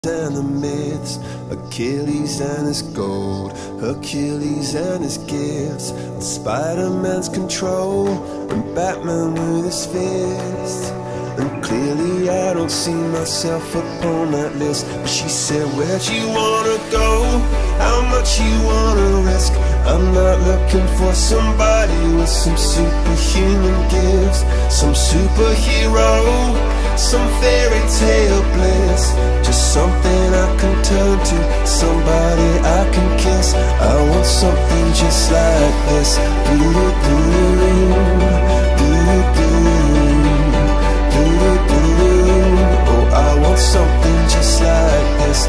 and the myths, Achilles and his gold, Hercules and his gifts, and Spider-Man's control, and Batman with his fists. And clearly I don't see myself upon that list. But she said, where'd you wanna go? How much you wanna risk? I'm not looking for somebody with some superhuman gifts, some superhero, some fairy tale bliss. Just something I can turn to, somebody I can kiss. I want something just like this. Oh, I want something just like this.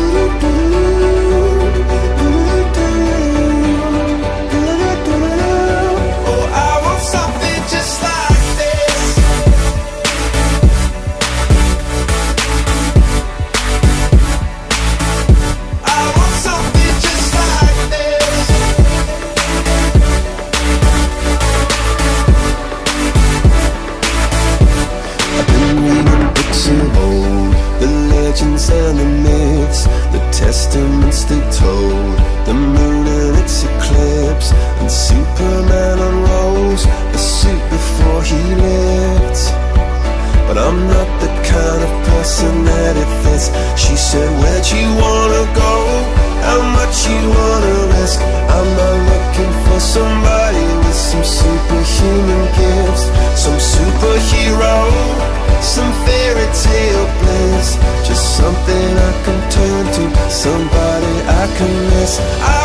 Oh, I want something just like this. I want something just like this. I've been reading books of old, the legends and the myths, the testaments they told, the moon and its eclipse, and Superman unrolls a suit before he lived. But I'm not the kind of person that it fits. She said, where'd you wanna go? How much you wanna risk? I'm not looking for somebody with some superhuman gifts, some superhero, some fairy tale bliss. Just something I can turn to, somebody I can miss.